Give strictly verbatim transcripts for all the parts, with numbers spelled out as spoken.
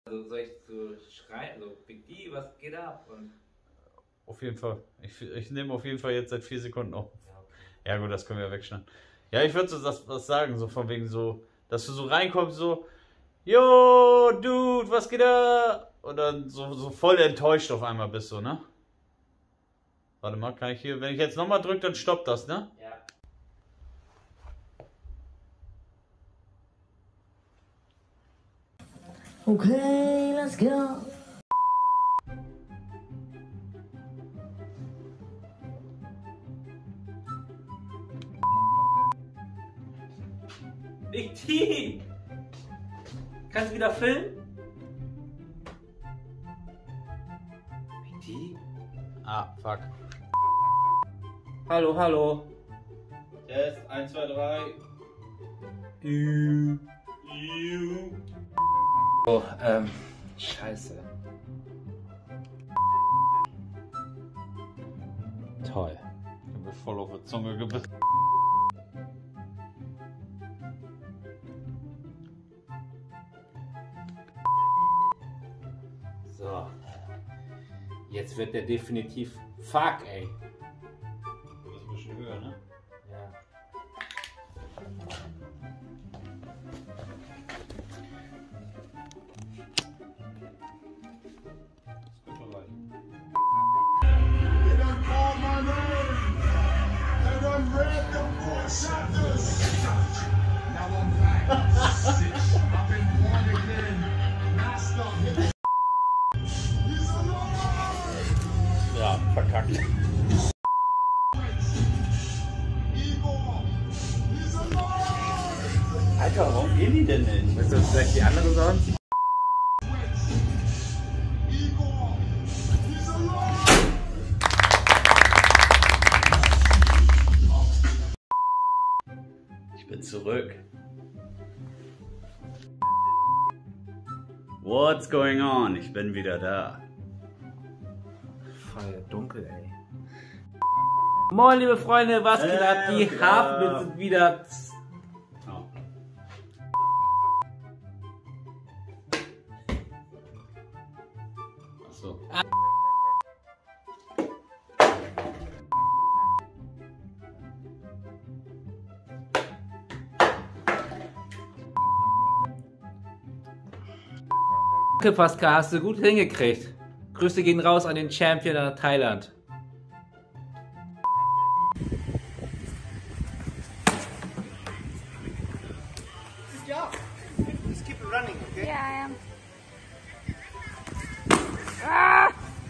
Also soll ich so schreien, so Big D, was geht ab? Und auf jeden Fall. Ich, ich nehme auf jeden Fall jetzt seit vier Sekunden auf. ja, okay. Ja gut, das können wir wegschneiden. Ja, ich würde so das, das sagen, so von wegen so, dass du so reinkommst, so, yo, Dude, was geht da? Und dann so, so voll enttäuscht auf einmal bist du, ne? Warte mal, kann ich hier, wenn ich jetzt nochmal drücke, dann stoppt das, ne? Ja. Okay, let's go. Big D! Kannst du wieder filmen? Big D? Ah, fuck. Hallo, hallo. Test, eins, zwei, drei. Oh, ähm, scheiße. Toll. Ich bin voll auf die Zunge gebissen. So. Jetzt wird der definitiv fuck, ey. Du bist ein bisschen höher, ne? Ja. Das könnte reichen. They done called my name. They done read the four chapters. Now I'm back. Six. I've been born again. Master. He's alive. Ja, verkackt. Igor. He's alive. Alter, warum gehen die denn nicht? Ist das vielleicht die andere sonst? Igor. He's alive. Ich bin zurück. What's going on? Ich bin wieder da. Voll dunkel, ey. Moin, liebe Freunde, was geht ab? Die Äh, Hafen ja. sind wieder. Oh. Ach so. Danke, Pascal, hast du gut hingekriegt. Grüße gehen raus an den Champion nach Thailand. Good job. Just keep it running, okay? Yeah, I am. Ah!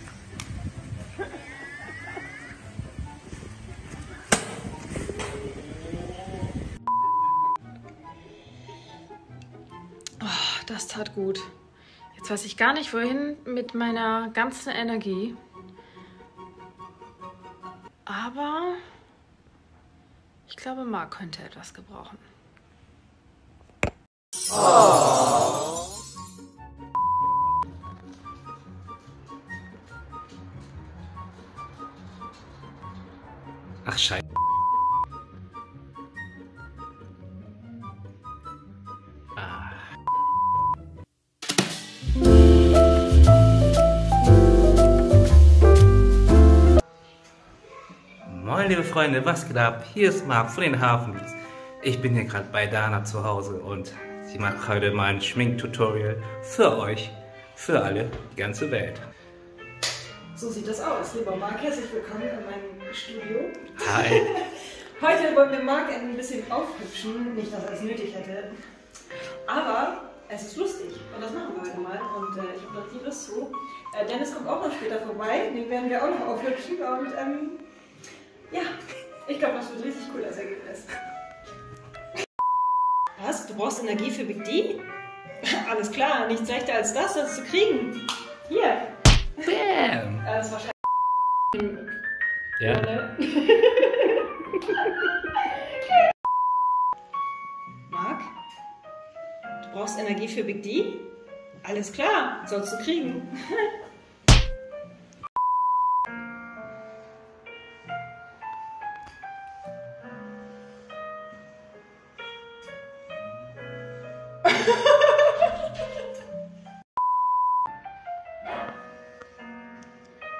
Oh, das tat gut. Jetzt weiß ich gar nicht, wohin mit meiner ganzen Energie. Aber ich glaube, Marc könnte etwas gebrauchen. Ach, scheiße. Ah. Moin, liebe Freunde, was geht ab? Hier ist Marc von den Hafens. Ich bin hier gerade bei Dana zu Hause und sie macht heute mal ein Schminktutorial für euch, für alle, die ganze Welt. So sieht das aus, lieber Marc. Herzlich willkommen in meinem Studio. Hi. Heute wollen wir Marc ein bisschen aufhübschen. Nicht, dass er es nötig hätte. Aber es ist lustig und das machen wir heute mal. Und äh, ich habe noch die Lust zu. Äh, Dennis kommt auch noch später vorbei. Den werden wir auch noch aufhübschen. Und ähm, ja, ich glaube, das wird richtig cool, das Ergebnis. Was? Du brauchst Energie für Big D? Alles klar, nichts leichter als das, das zu kriegen. Hier. Bam. Äh, das war scheiße. Ja. Marc? Du brauchst Energie für Big D? Alles klar, sollst du kriegen.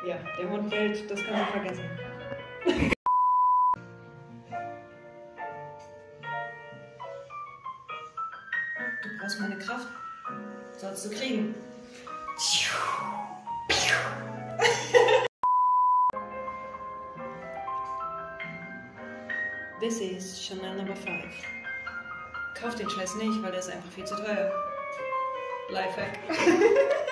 Ja, der Hund bellt, das kann man vergessen. Du brauchst meine Kraft. Sollst du kriegen. This is Chanel Number five. Kauf den Scheiß nicht, weil der ist einfach viel zu teuer. Lifehack.